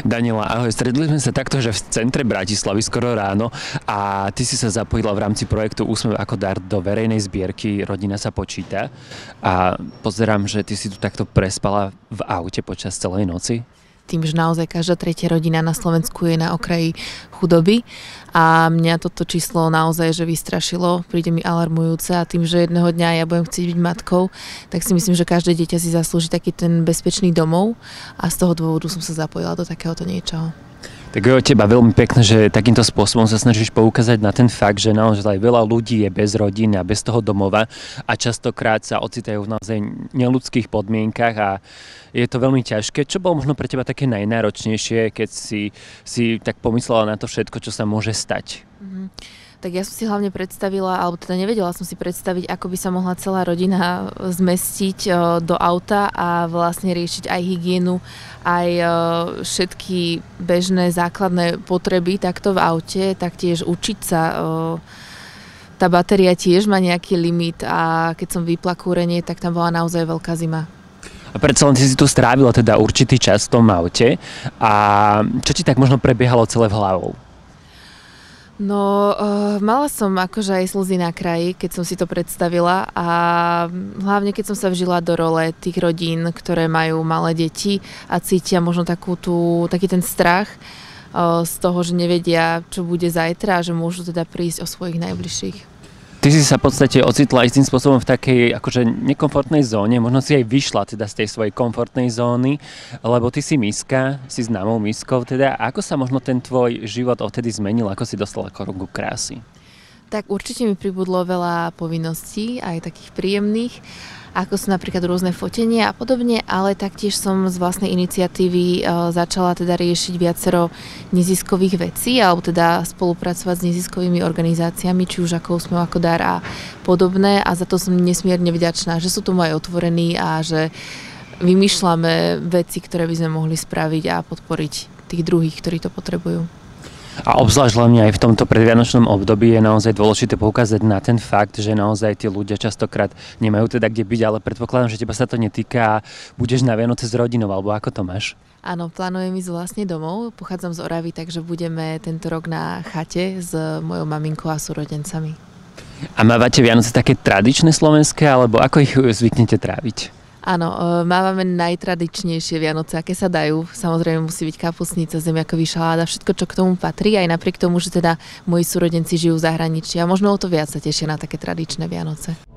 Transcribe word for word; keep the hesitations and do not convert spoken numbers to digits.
Daniela, ahoj, stretli sme sa takto, že v centre Bratislavy skoro ráno a ty si sa zapojila v rámci projektu Úsmev ako dar do verejnej zbierky Rodina sa počíta a pozerám, že ty si tu takto prespala v aute počas celej noci. Tým, že naozaj každá tretia rodina na Slovensku je na okraji chudoby a mňa toto číslo naozaj že vystrašilo, príde mi alarmujúce a tým, že jedného dňa ja budem chcieť byť matkou, tak si myslím, že každé dieťa si zaslúži taký ten bezpečný domov a z toho dôvodu som sa zapojila do takéhoto niečoho. Tak je od teba veľmi pekné, že takýmto spôsobom sa snažíš poukázať na ten fakt, že naozaj veľa ľudí je bez rodiny a bez toho domova a častokrát sa ocitajú v naozaj neľudských podmienkach a je to veľmi ťažké. Čo bolo možno pre teba také najnáročnejšie, keď si, si tak pomyslela na to všetko, čo sa môže stať? Mm-hmm. Tak ja som si hlavne predstavila, alebo teda nevedela som si predstaviť, ako by sa mohla celá rodina zmestiť do auta a vlastne riešiť aj hygienu, aj všetky bežné základné potreby takto v aute, taktiež učiť sa. Tá batéria tiež má nejaký limit a keď som vypla kúrenie, tak tam bola naozaj veľká zima. A predsa len si si tu strávila teda určitý čas v tom aute a čo ti tak možno prebiehalo celé v hlavou? No, uh, mala som akože aj slzy na kraji, keď som si to predstavila a hlavne keď som sa vžila do role tých rodín, ktoré majú malé deti a cítia možno takú tú, taký ten strach uh, z toho, že nevedia, čo bude zajtra a že môžu teda prísť o svojich najbližších. Ty si sa v podstate ocitla istým spôsobom v takej akože nekomfortnej zóne, možno si aj vyšla teda z tej svojej komfortnej zóny, lebo ty si miska, si známou miskou teda. Ako sa možno ten tvoj život odtedy zmenil, ako si dostala korunku krásy? Tak určite mi pribudlo veľa povinností, aj takých príjemných, ako sú napríklad rôzne fotenie a podobne, ale taktiež som z vlastnej iniciatívy e, začala teda riešiť viacero neziskových vecí, alebo teda spolupracovať s neziskovými organizáciami, či už ako Úsmev ako dar a podobné a za to som nesmierne vďačná, že sú tomu aj otvorení a že vymýšľame veci, ktoré by sme mohli spraviť a podporiť tých druhých, ktorí to potrebujú. A obzvlášť hlavne aj v tomto predvianočnom období je naozaj dôležité poukázať na ten fakt, že naozaj tí ľudia častokrát nemajú teda kde byť, ale predpokladám, že teba sa to netýka a budeš na Vianoce s rodinou, alebo ako to máš? Áno, plánujem ísť vlastne domov, pochádzam z Oravy, takže budeme tento rok na chate s mojou maminkou a súrodencami. A mávate Vianoce také tradičné slovenské, alebo ako ich zvyknete tráviť? Áno, mávame najtradičnejšie Vianoce, aké sa dajú. Samozrejme musí byť kapustnica, zemiakový šalát a všetko, čo k tomu patrí, aj napriek tomu, že teda moji súrodenci žijú v zahraničí a možno o to viac sa tešia na také tradičné Vianoce.